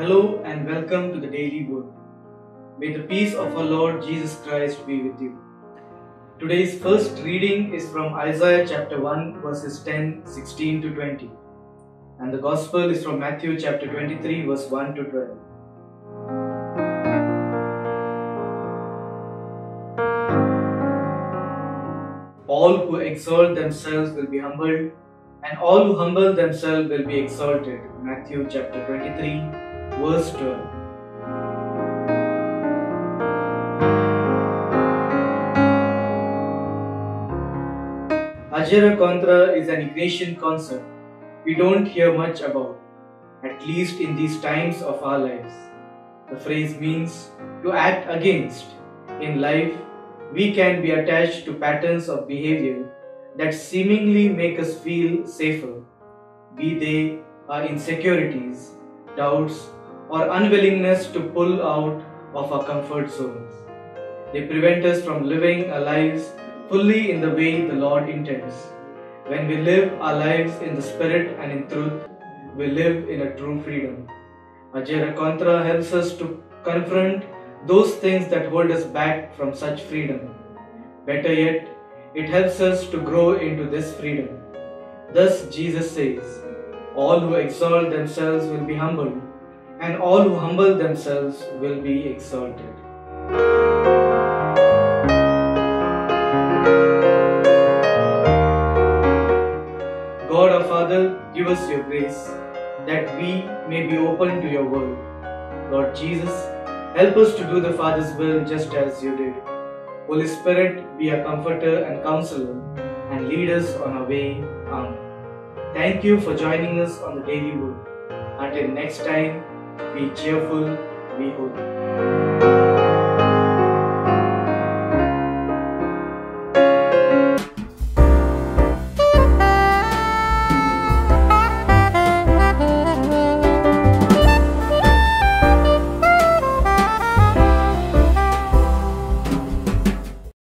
Hello and welcome to the Daily Word. May the peace of our Lord Jesus Christ be with you. Today's first reading is from Isaiah chapter 1 verses 10, 16 to 20. And the Gospel is from Matthew chapter 23 verse 1 to 12. All who exalt themselves will be humbled, and all who humble themselves will be exalted. Matthew chapter 23 verse 12. Ajara Contra is an Ignatian concept we don't hear much about, at least in these times of our lives. The phrase means to act against. In life, we can be attached to patterns of behavior that seemingly make us feel safer, be they our insecurities, doubts, or unwillingness to pull out of our comfort zones. They prevent us from living our lives fully in the way the Lord intends. When we live our lives in the Spirit and in truth, we live in a true freedom. Ajara Contra helps us to confront those things that hold us back from such freedom. Better yet, it helps us to grow into this freedom. Thus Jesus says, all who exalt themselves will be humbled, and all who humble themselves will be exalted. God our Father, give us your grace, that we may be open to your word. Lord Jesus, help us to do the Father's will just as you did. Holy Spirit, be a comforter and counselor, and lead us on our way. Amen. Thank you for joining us on the Daily Word. Until next time, be cheerful, be holy.